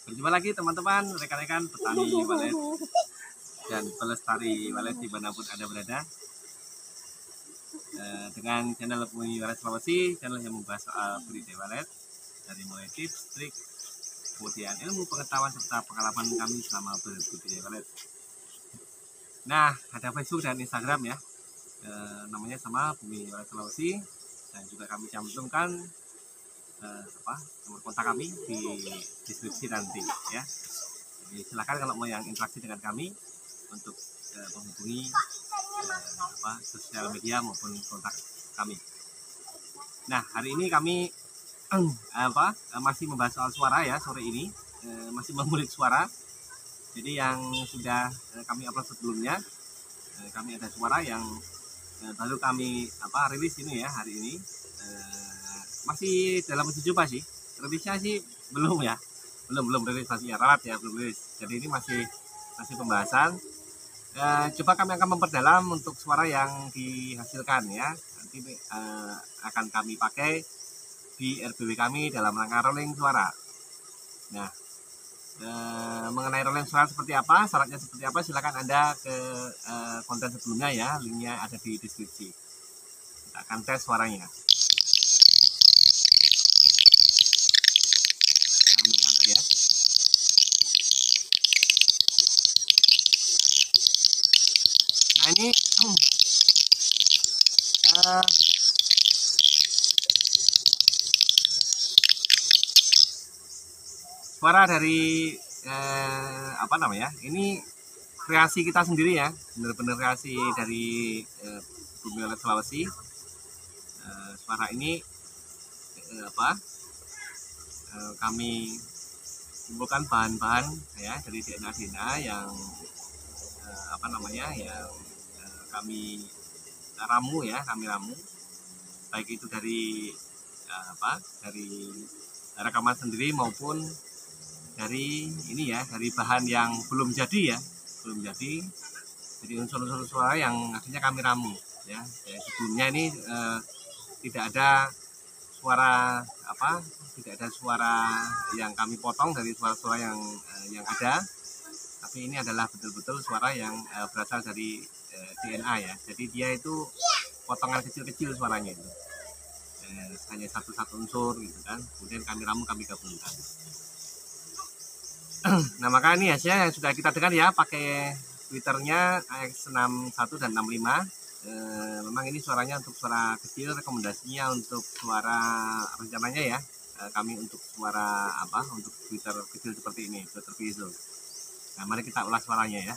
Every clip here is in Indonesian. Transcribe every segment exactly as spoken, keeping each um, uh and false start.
Berjumpa lagi teman-teman, rekan-rekan petani walet dan pelestari walet dimanapun Anda berada, dengan channel Bumi Walet Sulawesi, channel yang membahas soal budidaya walet dari mulai tips, trik, kemudian ilmu pengetahuan serta pengalaman kami selama berbudidaya walet. Nah, ada Facebook dan Instagram ya, e, namanya sama Bumi Walet Sulawesi, dan juga kami cantumkan eh, apa nomor kontak kami di deskripsi nanti ya. Jadi silakan kalau mau yang interaksi dengan kami untuk eh, menghubungi eh, apa sosial media maupun kontak kami. Nah, hari ini kami eh, apa masih membahas soal suara ya sore ini, eh, masih mengulik suara. Jadi yang sudah eh, kami upload sebelumnya, eh, kami ada suara yang eh, baru kami apa rilis ini ya hari ini. Eh, masih dalam uji coba sih, rilisnya sih belum ya, belum belum rilis masih ya, ralat ya belum rilis. Jadi ini masih masih pembahasan. E, coba kami akan memperdalam untuk suara yang dihasilkan ya. Nanti e, akan kami pakai di R B W kami dalam rangka rolling suara. Nah, e, mengenai rolling suara seperti apa, syaratnya seperti apa, silakan Anda ke e, konten sebelumnya ya, linknya ada di deskripsi. Kita akan tes suaranya. Nah ini uh, suara dari uh, apa namanya? Ini kreasi kita sendiri ya, benar-benar kreasi dari uh, Bumi Walet Sulawesi. Uh, suara ini uh, apa? Uh, kami kumpulkan bahan-bahan ya dari D N A D N A yang uh, apa namanya? Yang kami ramu ya, kami ramu baik itu dari apa dari rekaman sendiri maupun dari ini ya, dari bahan yang belum jadi ya, belum jadi. Jadi unsur-unsur suara yang akhirnya kami ramu ya. Ya sebelumnya ini eh, tidak ada suara apa, tidak ada suara yang kami potong dari suara-suara yang eh, yang ada. Tapi ini adalah betul-betul suara yang eh, berasal dari D N A ya, jadi dia itu potongan kecil-kecil suaranya itu, eh, hanya satu-satu unsur gitu kan, kemudian kami ramu kami gabungkan. Nah maka ini hasilnya yang sudah kita dengar ya, pakai twitternya A X enam satu dan enam lima. Eh, memang ini suaranya untuk suara kecil, rekomendasinya untuk suara rencananya ya, eh, kami untuk suara apa, untuk twitter kecil seperti ini, twitter visual. Nah mari kita ulas suaranya ya.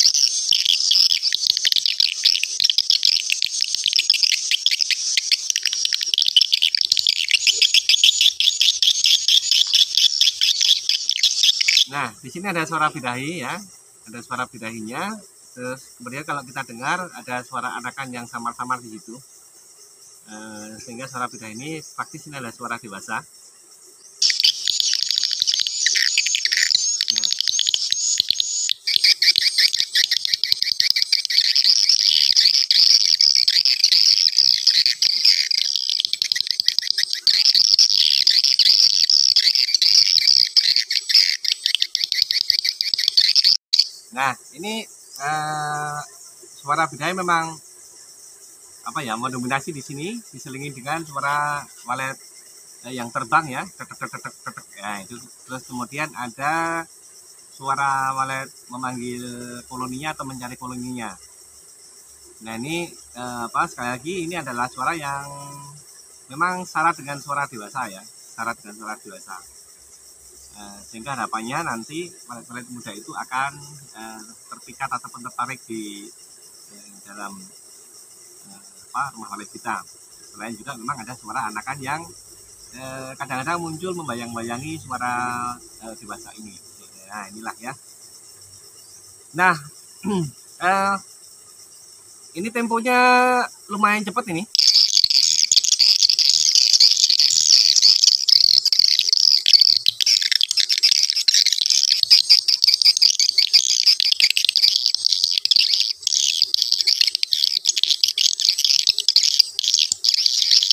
Nah, di sini ada suara birahi ya, ada suara birahinya. Terus kemudian kalau kita dengar ada suara anakan yang samar-samar di situ, e, sehingga suara birahi ini praktis ini adalah suara dewasa. Nah, ini uh, suara birahi memang apa ya, mendominasi di sini, diselingi dengan suara walet eh, yang terbang ya, tetek tetek tetek. Ya, itu terus kemudian ada suara walet memanggil koloninya atau mencari koloninya. Nah, ini uh, apa sekali lagi ini adalah suara yang memang syarat dengan suara dewasa ya, syarat dengan suara dewasa. Uh, sehingga harapannya nanti walet-walet muda itu akan uh, terpikat ataupun tertarik di uh, dalam uh, apa, rumah walet kita. Selain juga memang ada suara anakan yang kadang-kadang uh, muncul membayang-bayangi suara uh, dewasa ini. Nah inilah ya. Nah uh, ini temponya lumayan cepat ini.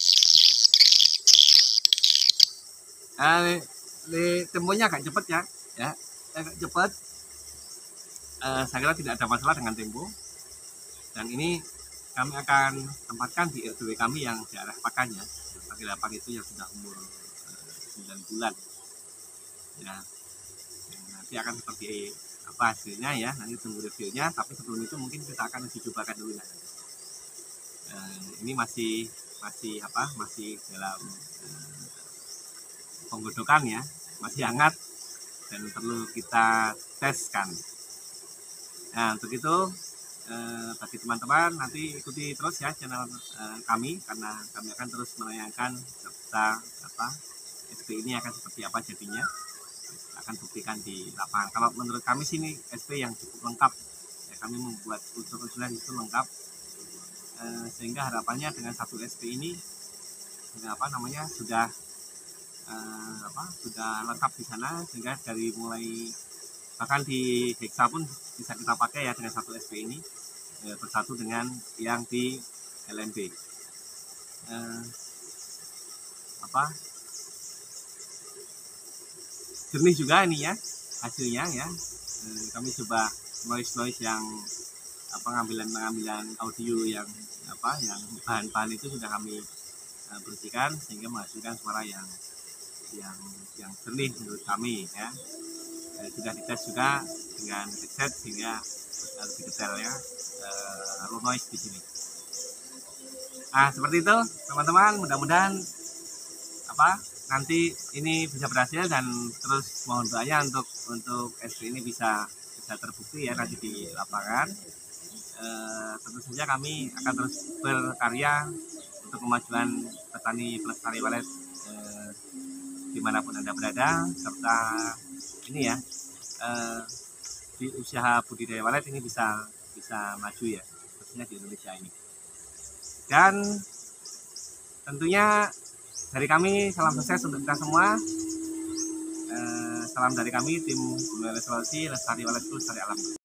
Uh, temponya agak cepat ya, ya, agak cepat. Uh, saya kira tidak ada masalah dengan tempo. Dan ini kami akan tempatkan di R T W kami yang di arah Pakan ya. Laki delapan itu yang sudah umur uh, sembilan bulan. Ya. Nanti akan seperti apa hasilnya ya, nanti tunggu reviewnya. Tapi sebelum itu mungkin kita akan uji cobakan dulu ya. Uh, ini masih masih apa? Masih dalam uh, penggodokan ya, masih hangat dan perlu kita teskan. Nah, untuk itu eh, bagi teman-teman nanti ikuti terus ya channel eh, kami, karena kami akan terus menayangkan serta apa S P ini akan seperti apa jadinya, akan buktikan di lapangan. Kalau menurut kami sini S P yang cukup lengkap ya, kami membuat unsur-unsurnya itu lengkap eh, sehingga harapannya dengan satu S P ini dengan apa namanya sudah eh, apa sudah lengkap di sana, sehingga dari mulai bahkan di Hexa pun bisa kita pakai ya dengan satu S P ini eh, bersatu dengan yang di L N B. Eh, apa jernih juga ini ya hasilnya ya. Eh, kami coba noise noise yang apa pengambilan pengambilan audio yang apa yang bahan-bahan itu sudah kami eh, bersihkan sehingga menghasilkan suara yang yang yang jernih menurut kami ya. Sudah dites juga dengan headset sehingga lebih detail ya uh, low noise di sini. Nah seperti itu teman-teman, mudah-mudahan apa nanti ini bisa berhasil dan terus mohon doanya untuk untuk S P ini bisa bisa terbukti ya nanti di lapangan. Uh, tentu saja kami akan terus berkarya untuk kemajuan petani pelestari walet uh, dimanapun Anda berada, serta ini ya eh, di usaha budidaya walet ini bisa bisa maju ya, khususnya di Indonesia ini. Dan tentunya dari kami salam sukses untuk kita semua. Eh, salam dari kami tim Sulawesi Lestari Walet Lestari Alam.